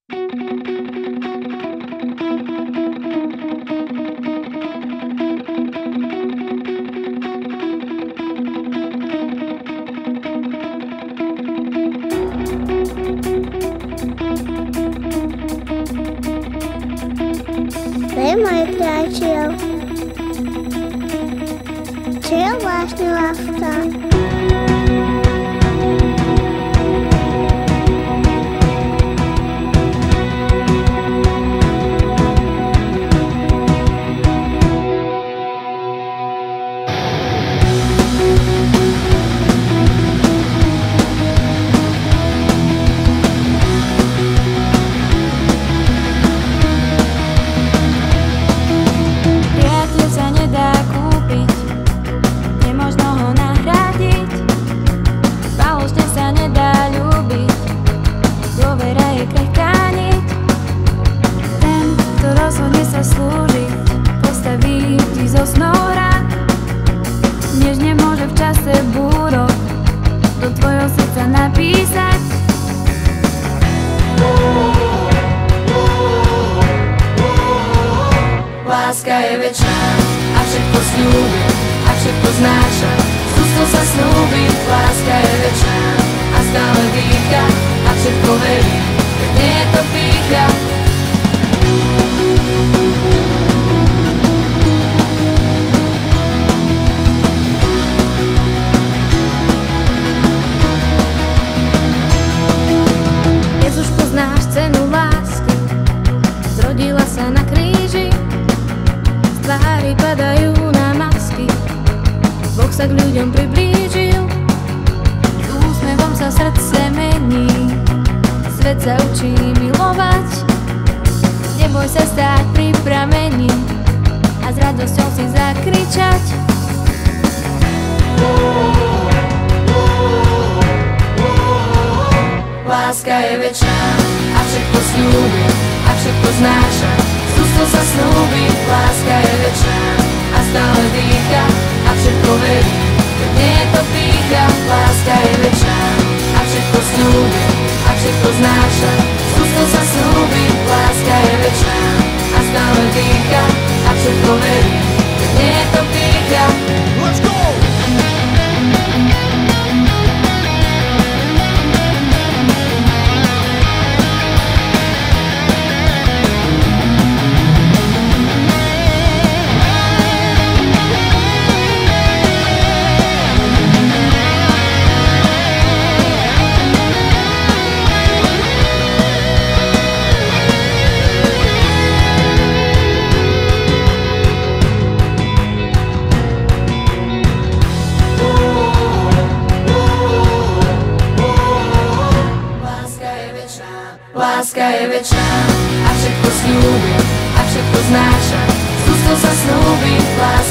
Môj priateľ, čo je vlastne láska? Láska je večná a všetko sľúbi a všetko znáša. Z ústov sa snúbi. Láska je večná a stále dýcha a všetko verí, keď nie je to pýcha. Dnes už poznáš cenu lásky, zrodila sa na kríži. Tvári padajú na masky, Boh sa k ľuďom priblížil. S úsmevom sa srdce mení, svet sa učí milovať. Neboj sa stáť pri pramení a s radosťou si zakričať. Láska je večná a všetko sľúbi a všetko znáša. Z ústov sa snúbi. Láska je večná a stále dýcha a všetko verí, keď nie je to pýcha. Láska je večná a všetko sľúbi a všetko znáša. Z ústov sa snúbi. Láska je večná a stále dýcha a všetko verí, keď nie je to pýcha. Let's go! Láska je večná a všetko sľúbi a všetko znáša. Z ústov sa snúbi.